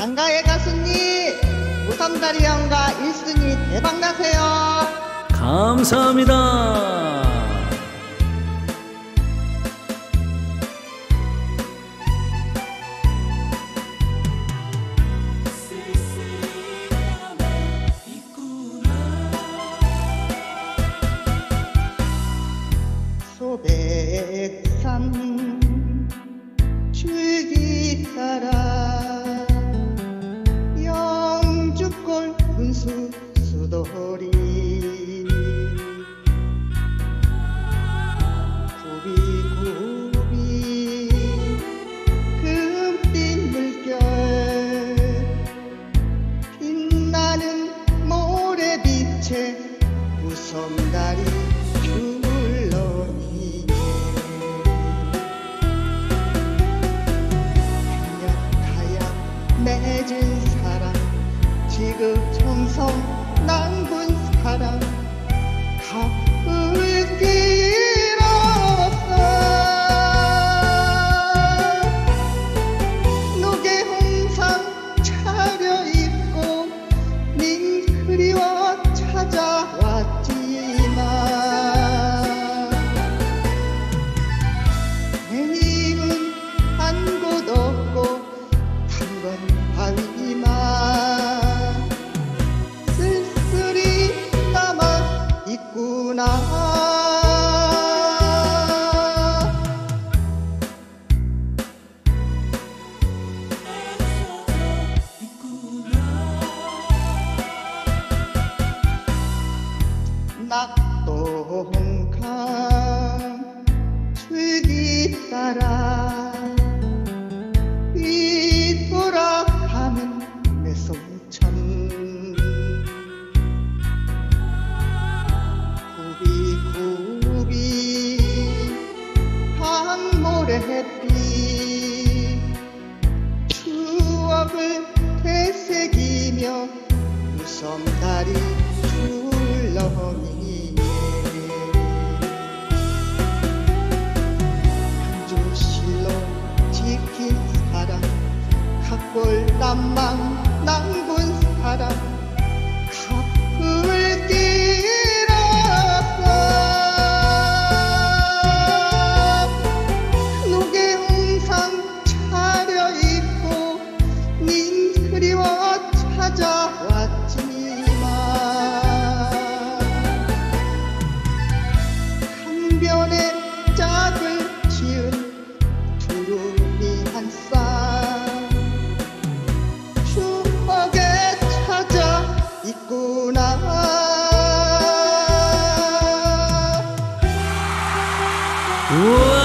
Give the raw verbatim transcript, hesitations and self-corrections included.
양가의 가수님, 오삼다리 양가 일 순위 대박나세요. 감사합니다. 소백산 줄기 따라 영주골 분수 수도리 굽이굽이 금빛 물결 빛나는 모래빛에 무섬다리 춤을러니 맺은 사랑 지극정성 남군 사랑 갚을 길 없어. 노개홍상 차려입고 님 그리워 찾아왔지만 내 힘은 한 곳 없고 바위만 쓸쓸히 남아 있구나. 낙동강 줄기 따라 뒤돌아가는 내 송천 굽이굽이 한모래 햇빛 추억을 되새기며 무섬다리 출렁이 한주실로 지킨 사랑 갓골 남망 남군 사랑 갚을 길 없어. 노개홍상 차려입고 님 그리워 찾아왔지만 한 변의 짝을 지은 두루미 한 쌍 추억에 찾아 있구나. 우와!